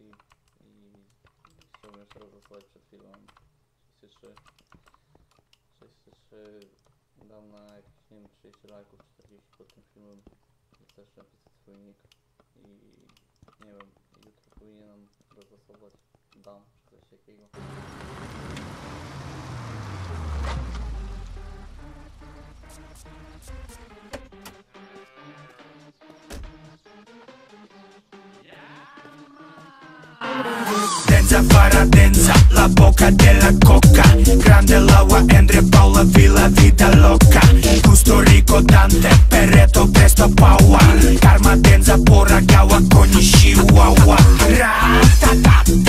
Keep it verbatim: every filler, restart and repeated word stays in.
i, i chciałbym jeszcze raz głosować przed chwilą sześćdziesiąt trzy. sześćdziesiąt trzy dam na jakieś, nie wiem, trzydzieści lajków, czterdzieści pod tym filmem. Chcę też napisać swój nick i nie wiem, jutro powinienem rozgłosować dam czy coś takiego. Denza para denza, la boca della coca. Grande l'agua entre Paula, villa vita loca. Gusto rico Dante, Pereto, presto paua. Karma denza pora gawa, koni chihuahua. Ra-ta-ta.